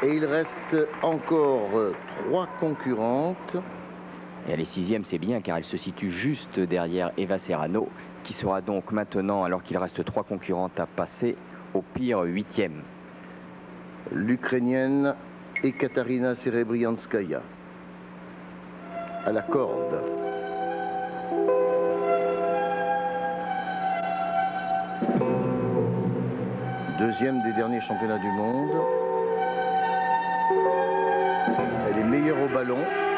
Et il reste encore 3 concurrentes. Et elle est 6e, c'est bien, car elle se situe juste derrière Eva Serrano, qui sera donc maintenant, alors qu'il reste 3 concurrentes à passer, au pire 8e. L'Ukrainienne Ekaterina Serebrianskaya à la corde. Deuxième des derniers championnats du monde. Elle est meilleure au ballon.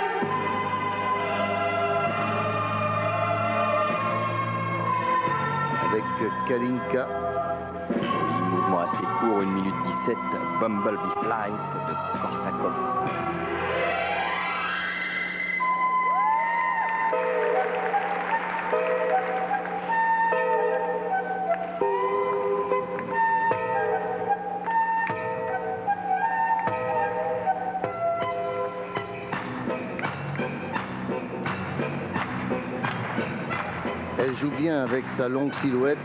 Avec Kalinka. Mouvement assez court, 1 minute 17, Bumblebee Flight de Korsakov. Elle joue bien avec sa longue silhouette.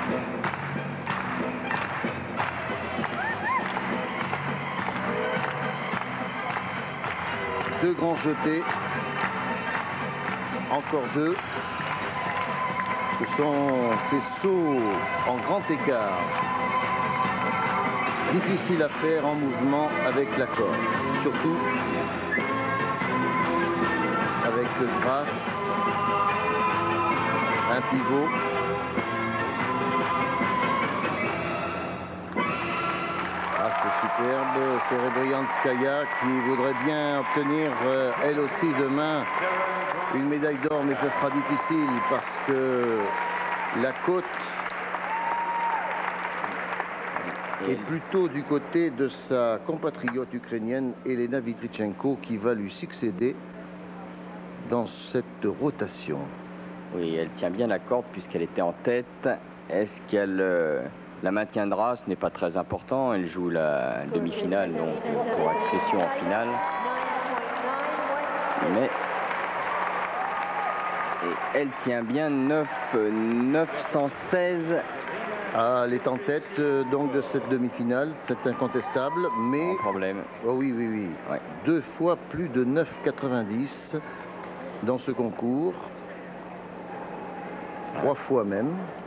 Deux grands jetés. Encore 2. Ce sont ces sauts en grand écart. Difficile à faire en mouvement avec la corde. Surtout avec grâce. Un pivot. Ah, c'est superbe. Serebrianskaya qui voudrait bien obtenir, elle aussi, demain, une médaille d'or, mais ça sera difficile parce que la côte est plutôt du côté de sa compatriote ukrainienne, Elena Vitrichenko, qui va lui succéder dans cette rotation. Oui, elle tient bien la corde puisqu'elle était en tête. Est-ce qu'elle la maintiendra? Ce n'est pas très important. Elle joue la demi-finale, donc pour accession en finale. Mais et elle tient bien 916. Ah, elle est en tête donc de cette demi-finale, c'est incontestable, mais... Sans problème. Oh oui, oui, oui. Ouais. 2 fois plus de 9,90 dans ce concours. 3 fois même.